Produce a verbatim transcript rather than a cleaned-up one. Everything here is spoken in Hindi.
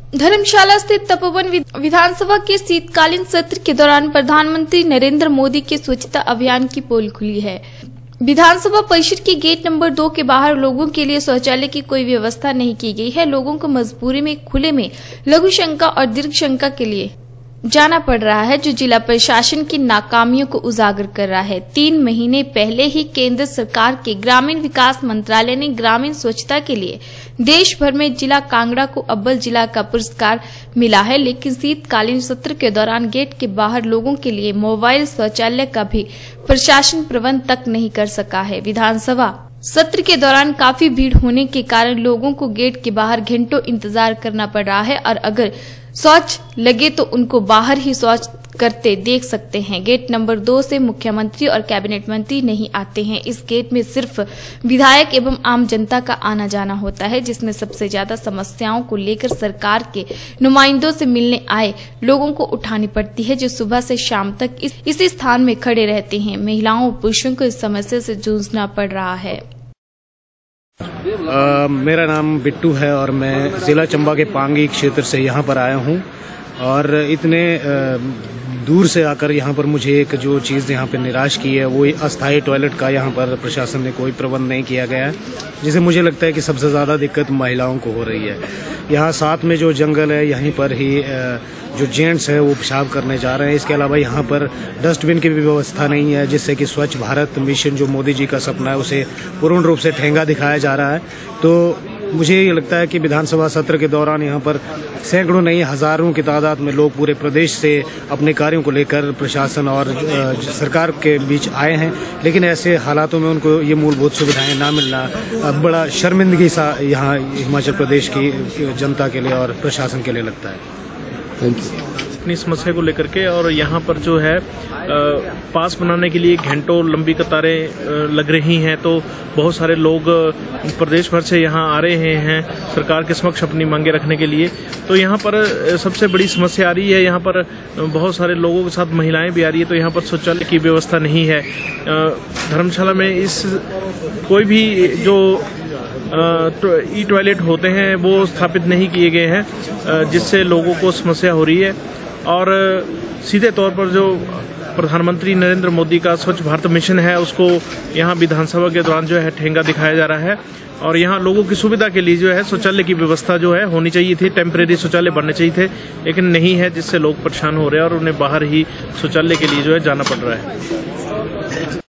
धर्मशाला स्थित तपोवन विधानसभा के शीतकालीन सत्र के दौरान प्रधानमंत्री नरेंद्र मोदी के स्वच्छता अभियान की पोल खुली है। विधानसभा परिसर के गेट नंबर दो के बाहर लोगों के लिए शौचालय की कोई व्यवस्था नहीं की गई है। लोगों को मजबूरी में खुले में लघु शंका और दीर्घ शंका के लिए जाना पड़ रहा है, जो जिला प्रशासन की नाकामियों को उजागर कर रहा है। तीन महीने पहले ही केंद्र सरकार के ग्रामीण विकास मंत्रालय ने ग्रामीण स्वच्छता के लिए देश भर में जिला कांगड़ा को अव्वल जिला का पुरस्कार मिला है, लेकिन शीतकालीन सत्र के दौरान गेट के बाहर लोगों के लिए मोबाइल शौचालय का भी प्रशासन प्रबंध तक नहीं कर सका है। विधानसभा सत्र के दौरान काफी भीड़ होने के कारण लोगों को गेट के बाहर घंटों इंतजार करना पड़ रहा है और अगर शौच लगे तो उनको बाहर ही शौच करते देख सकते हैं। गेट नंबर दो से मुख्यमंत्री और कैबिनेट मंत्री नहीं आते हैं। इस गेट में सिर्फ विधायक एवं आम जनता का आना जाना होता है, जिसमें सबसे ज्यादा समस्याओं को लेकर सरकार के नुमाइंदों से मिलने आए लोगों को उठानी पड़ती है, जो सुबह से शाम तक इस, इसी स्थान में खड़े रहते हैं। महिलाओं और पुरुषों को इस समस्या से जूझना पड़ रहा है। आ, मेरा नाम बिट्टू है और मैं जिला चंबा के पांगी क्षेत्र से यहाँ पर आया हूँ और इतने आ, दूर से आकर यहाँ पर मुझे एक जो चीज़ यहाँ पर निराश की है वो अस्थायी टॉयलेट का यहाँ पर प्रशासन ने कोई प्रबंध नहीं किया गया है, जिसे मुझे लगता है कि सबसे ज़्यादा दिक्कत महिलाओं को हो रही है। यहाँ साथ में जो जंगल है यहीं पर ही जो जेंट्स है वो पेशाब करने जा रहे हैं। इसके अलावा यहाँ पर डस्टबिन की भी व्यवस्था नहीं है, जिससे कि स्वच्छ भारत मिशन जो मोदी जी का सपना है उसे पूर्ण रूप से ठेंगा दिखाया जा रहा है। तो मुझे ये लगता है कि विधानसभा सत्र के दौरान यहाँ पर सैकड़ों नहीं हजारों की तादाद में लोग पूरे प्रदेश से अपने कार्यों को लेकर प्रशासन और सरकार के बीच आए हैं, लेकिन ऐसे हालातों में उनको ये मूलभूत सुविधाएं ना मिलना बड़ा शर्मिंदगी सा यहाँ हिमाचल प्रदेश की जनता के लिए और प्रशासन के लिए लगता है। Thank you. अपनी समस्या को लेकर के और यहाँ पर जो है पास बनाने के लिए घंटों लंबी कतारें लग रही हैं, तो बहुत सारे लोग प्रदेश भर से यहाँ आ रहे हैं सरकार के समक्ष अपनी मांगे रखने के लिए। तो यहाँ पर सबसे बड़ी समस्या आ रही है, यहाँ पर बहुत सारे लोगों के साथ महिलाएं भी आ रही है, तो यहाँ पर शौचालय की व्यवस्था नहीं है। धर्मशाला में इस कोई भी जो ई टॉयलेट होते हैं वो स्थापित नहीं किए गए हैं, जिससे लोगों को समस्या हो रही है। और सीधे तौर पर जो प्रधानमंत्री नरेंद्र मोदी का स्वच्छ भारत मिशन है उसको यहाँ विधानसभा के दौरान जो है ठेंगा दिखाया जा रहा है। और यहाँ लोगों की सुविधा के लिए जो है शौचालय की व्यवस्था जो है होनी चाहिए थी, टेम्परेरी शौचालय बनने चाहिए थे, लेकिन नहीं है, जिससे लोग परेशान हो रहे हैं और उन्हें बाहर ही शौचालय के लिए जो है जाना पड़ रहा है।